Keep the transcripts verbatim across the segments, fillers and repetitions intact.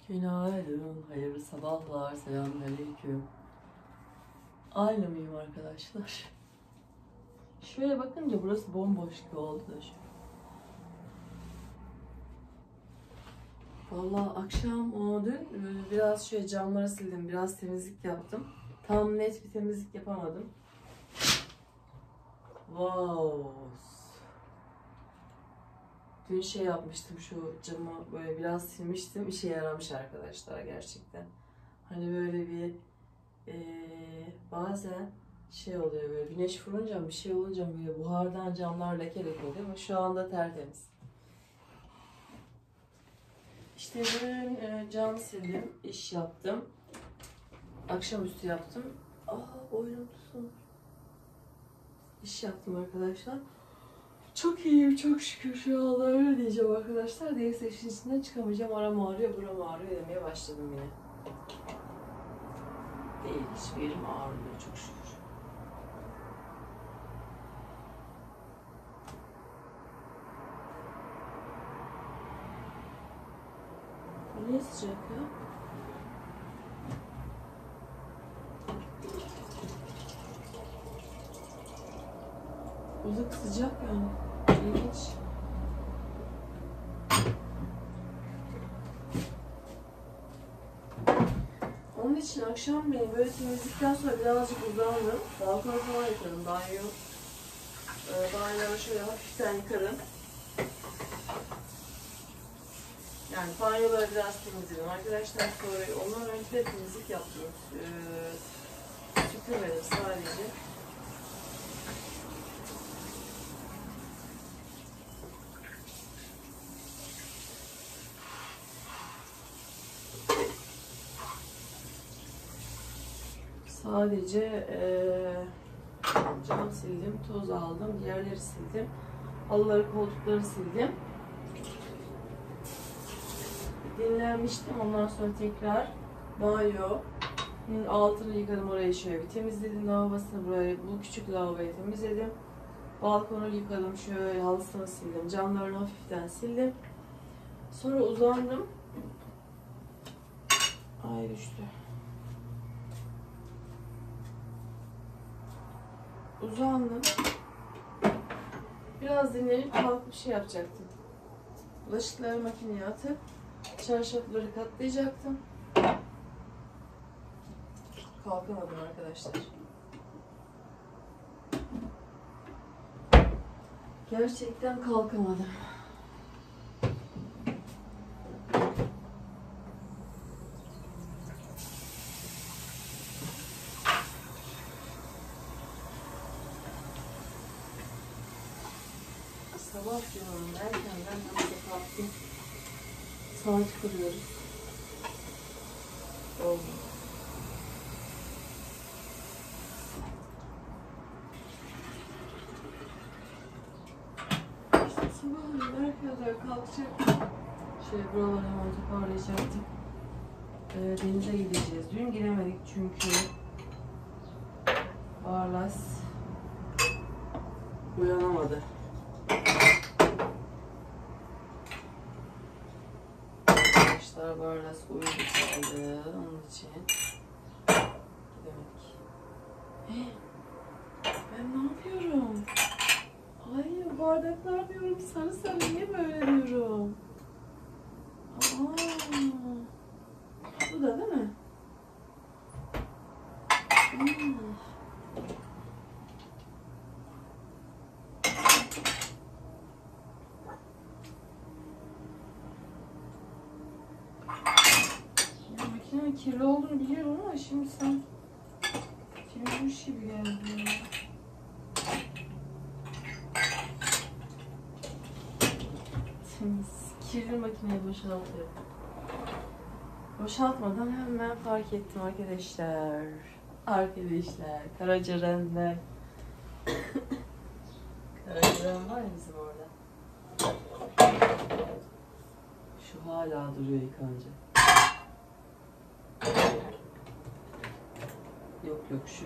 Günaydın, hayırlı sabahlar, selamünaleyküm. Aynı mıyım arkadaşlar? Şöyle bakınca burası bomboş gibi oldu da şu. Vallahi akşam o dün biraz şöyle camları sildim, biraz temizlik yaptım. Tam net bir temizlik yapamadım. Wow. Dün şey yapmıştım, şu camı böyle biraz silmiştim, işe yaramış arkadaşlar gerçekten. Hani böyle bir ee, bazen şey oluyor, böyle güneş vurunca bir şey olunca böyle buhardan camlar leke leke oluyor ama şu anda tertemiz. İşte dün e, cam sildim, iş yaptım. Akşamüstü yaptım. Aa, boynum tutsun. İş yaptım arkadaşlar. Çok iyiyim, çok şükür, şu anda öyle diyeceğim arkadaşlar. Değilse işin içinden çıkamayacağım. Aram ağrıyor, buram ağrıyor demeye başladım yine. Değil, hiçbir yerim ağrıyor çok şükür. Niye sıcak ya? Uzak sıcak yani. İlginç. Onun için akşam beni böyle temizlikten sonra birazcık uzandım. Balkonu falan yıkadım. Banyo. E, banyoları şöyle hafiften yıkadım. Yani banyoları biraz temizledim. Arkadaşlar sonra ondan önce de temizlik yaptım. E, süpürmedim sadece. Sadece e, cam sildim, toz aldım, diğerleri sildim. Halıları, koltukları sildim. Dinlenmiştim. Ondan sonra tekrar banyo altını yıkadım, orayı şöyle bir temizledim, lavabosunu, burayı, bu küçük lavaboyu temizledim. Balkonu yıkadım, şöyle halısını sildim, camlarını hafiften sildim. Sonra uzandım. Ay düştü. Uzandım. Biraz dinlenip kalkıp bir şey yapacaktım. Bulaşıkları makineye atıp çarşafları katlayacaktım. Kalkamadım arkadaşlar. Gerçekten kalkamadım. Sabah diyorum, erkenden namaza kalktım. Saat kuruyoruz. Oldu. İşte sabah erkenden kalkacak. Şöyle buraları hemen toparlayacaktım. Ee, denize gideceğiz. Dün giremedik çünkü Barlas uyanamadı. Arkadaşlar Barlas uyudu kaldı. Onun için gidemedik. Hey, ben ne yapıyorum? Ay, bardaklar diyorum, sarı sarı, niye böyle diyorum? Aa, bu da değil mi? Hmm. Ya, makinenin kirli olduğunu biliyorum ama şimdi sen kirlenmiş gibi geldi. Temiz. Kirli makineyi boşaltıyorum. Boşaltmadan hemen fark ettim arkadaşlar. Arkadaşlar, Karacarenler. Karacaren var ya bizim orada. Şu hala duruyor yıkanca. Yok yok şu.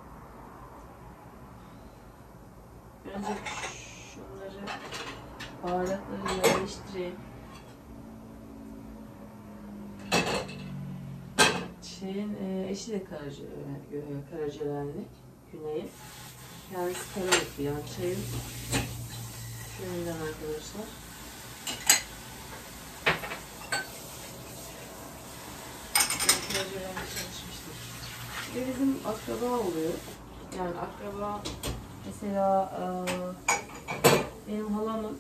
Önce şunları baharatları yerleştireyim. Şeyin e, eşi de Karaca, e, Karacalenli, Güney'in. Kendisi Karabük'ü, yani çayın köyünden arkadaşlar. Ben Karacalen'de çalışmıştım. Ve bizim akraba oluyor. Yani akraba mesela e, benim halamın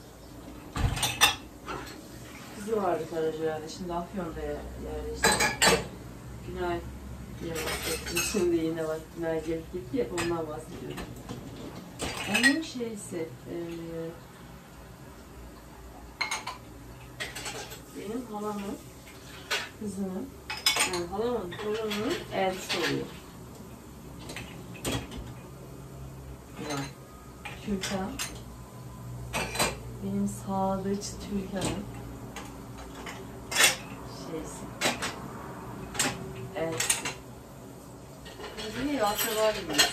kızı vardı Karacalen'de. Şimdi Afyon'da yerleşti. Günay diye bahsettim. Şimdi yine bak Günay gelip gitti ya, ondan bahsediyorum. Onun şeysi e, benim halamın kızının, yani halamın torununun elçisi oluyor. Yani Türkan, benim Sadıç Türkan'ın şeysi, elçisi. Biz niye akraba gibiyiz?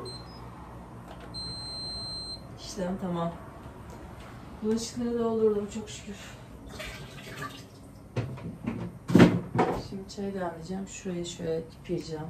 İşlem tamam. Bulaşıkları doldurdum çok şükür. Şimdi çay demleyeceğim. Şurayı şöyle yıkayacağım.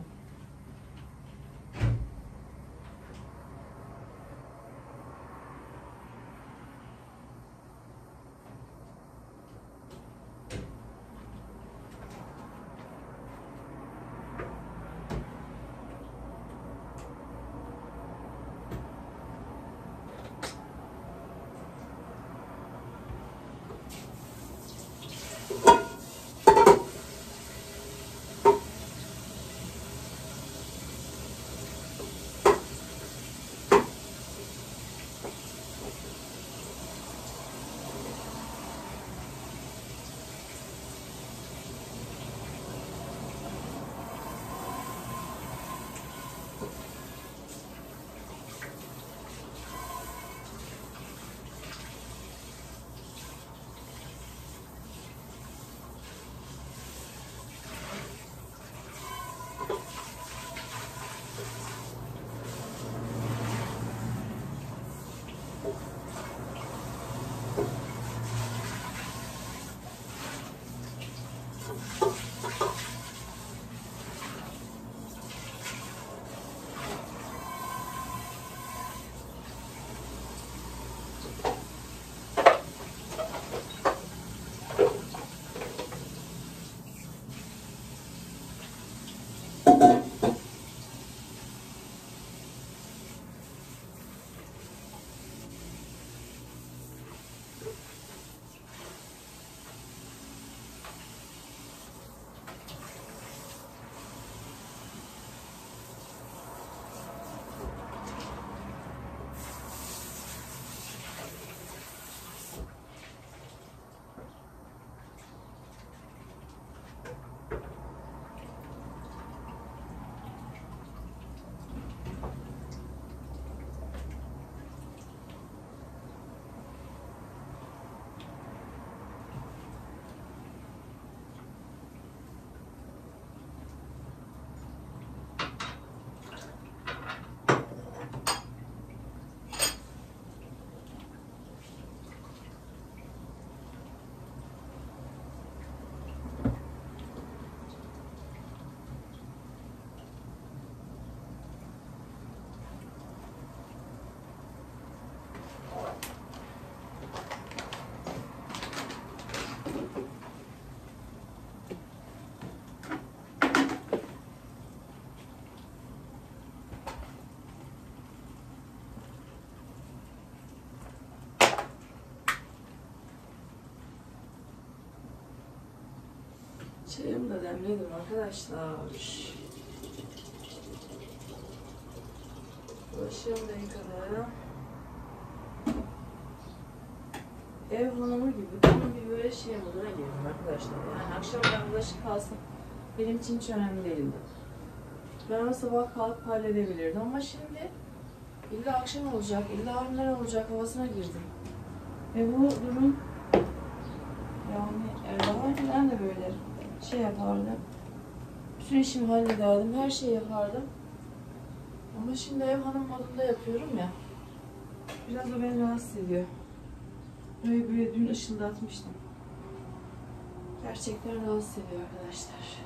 Çayımı da demledim arkadaşlar. Bulaşığımı da yıkadım. Ev hanımı gibi tam bir böyle şey moduna girdim arkadaşlar. Yani akşam ben bulaşık kalsın benim için hiç önemli değildi. Ben o sabah kalkıp halledebilirdim ama şimdi illa akşam olacak, illa öğlenler olacak havasına girdim. Ve bu durum yani daha önceden de böyle şey yapardım. Bütün işimi hallederdim, her şeyi yapardım. Ama şimdi ev hanım modunda yapıyorum ya. Biraz o beni rahatsız ediyor. Böyle böyle dün ışıldatmıştım. Gerçekten rahatsız ediyor arkadaşlar.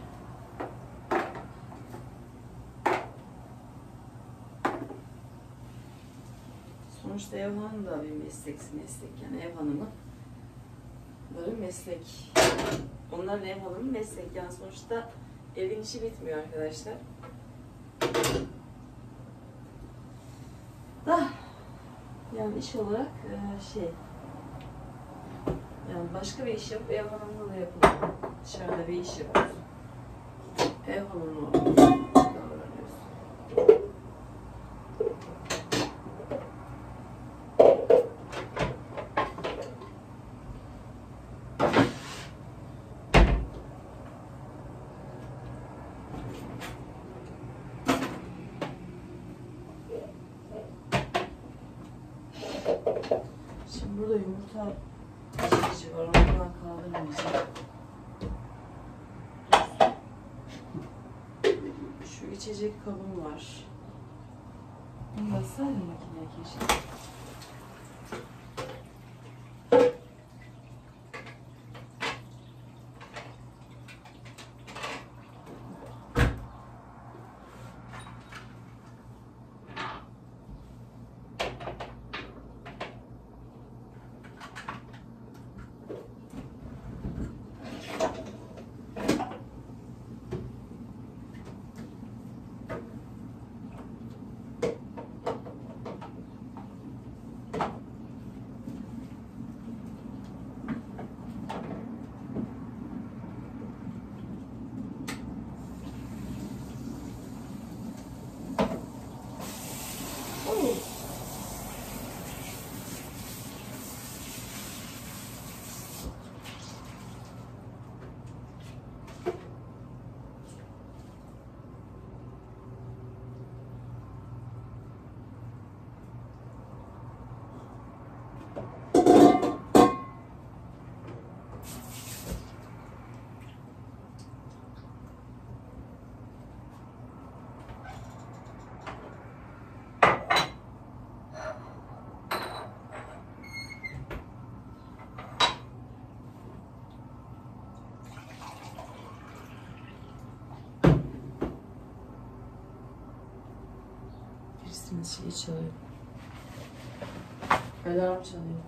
Sonuçta ev hanım da bir meslek, meslek yani ev hanımı. Bunların meslek. Onların ev hanımı meslek yani sonuçta evin işi bitmiyor arkadaşlar. Da yani iş olarak şey yani başka bir iş yapıp ev hanımlığı da yapılıyor. Dışarıda bir iş yapıyorsun. Ev hanımlığı davranıyorsun. Şimdi burada yumurta çeşidi var, ondan kaldırmayacağım. Şu içecek kabım var. Bunu bassaydım makineye keşke. Birisinin şeyi çalıyor. Alarm çalıyor.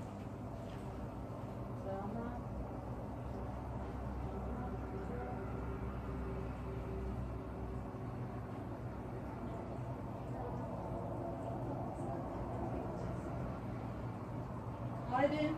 Haydi.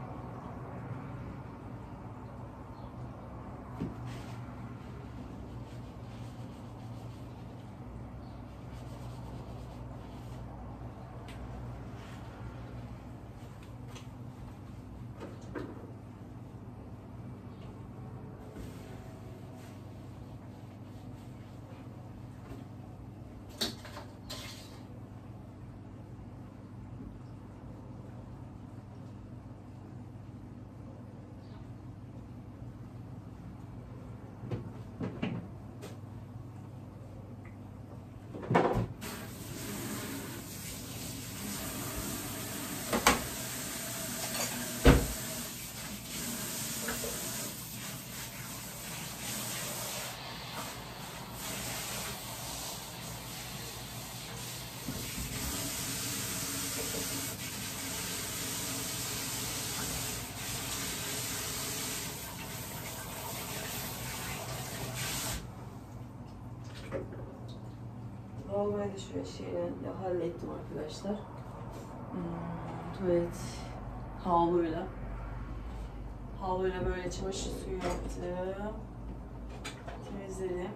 Lavaboyu da şöyle şeyle hallettim arkadaşlar. Hmm, tuvalet havluyla. Havluyla böyle çamaşır suyu yaptım. Temizledim.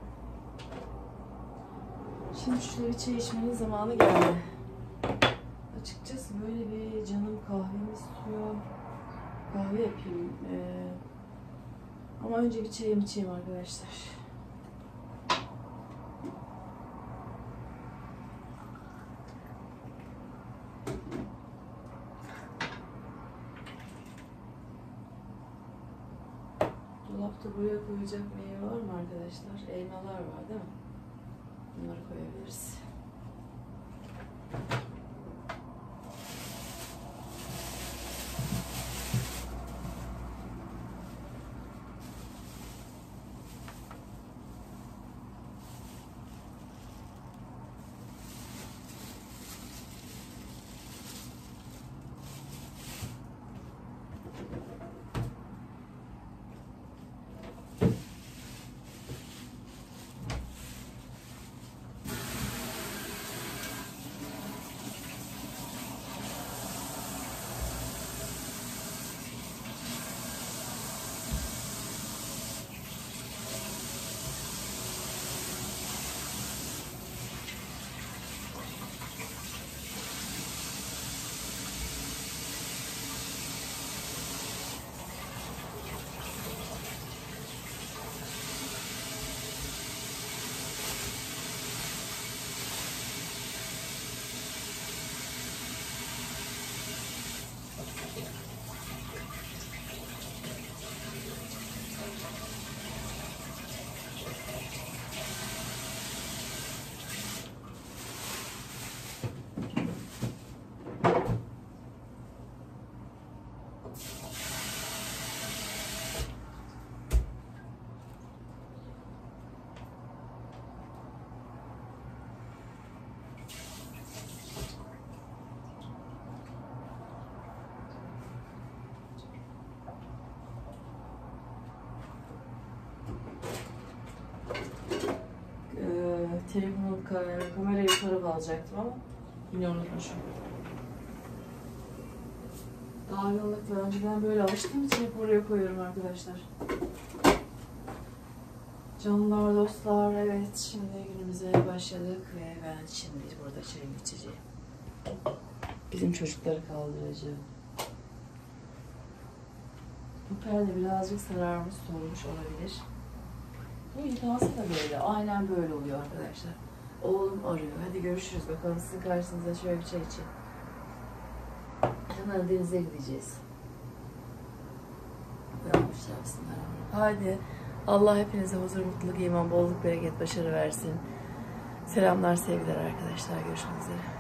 Şimdi şurada bir çay içmenin zamanı geldi. Açıkçası böyle bir canım kahvemi istiyor. Kahve yapayım. Ee, ama önce bir çayımı içeyim arkadaşlar. Dolapta buraya koyacak meyve var mı arkadaşlar? Elmalar var değil mi? Bunları koyabiliriz. ka- kamerayı yukarı alacaktım ama yine unutmuşum. Dalgınlıkla önceden böyle alıştığım için hep oraya koyuyorum arkadaşlar. Canlar, dostlar, evet şimdi günümüze başladık ve ben şimdi burada çayımı içeceğim. Bizim çocukları kaldıracağım. Bu perde birazcık sararmış, solmuş olabilir. Bu yıkansı da böyle, aynen böyle oluyor arkadaşlar. Oğlum arıyor, hadi görüşürüz bakalım sizin karşınıza şöyle bir çay içeyim. Hemen denize gideceğiz. Bırakmış yapsınlar ama. Hadi. Allah hepinize huzur, mutluluk, iman, bolluk, bereket, başarı versin. Selamlar, sevgiler arkadaşlar. Görüşmek üzere.